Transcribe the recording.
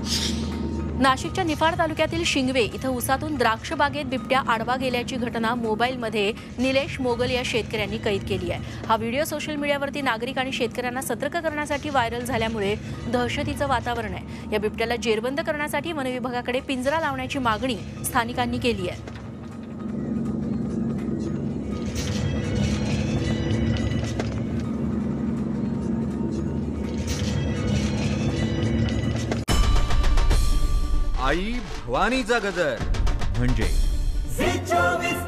नाशिकच्या निफाड तालुक्यातील शिंगवे इथं उसातून द्राक्ष बागेत बिबट्या आडवा गेल्याची घटना मोबाईलमध्ये निलेश मोगल या शेतकऱ्यांनी कैद केली आहे। हा व्हिडिओ सोशल मीडियावरती नागरिक आणि शेतकऱ्यांना सतर्क करण्यासाठी व्हायरल झाल्यामुळे दहशतीचं वातावरण आहे। या बिबट्याला जेरबंद करण्यासाठी वन विभागाकडे पिंजरा लावण्याची मागणी स्थानिकांनी केली आहे। आई भवानीचा गजर म्हणजे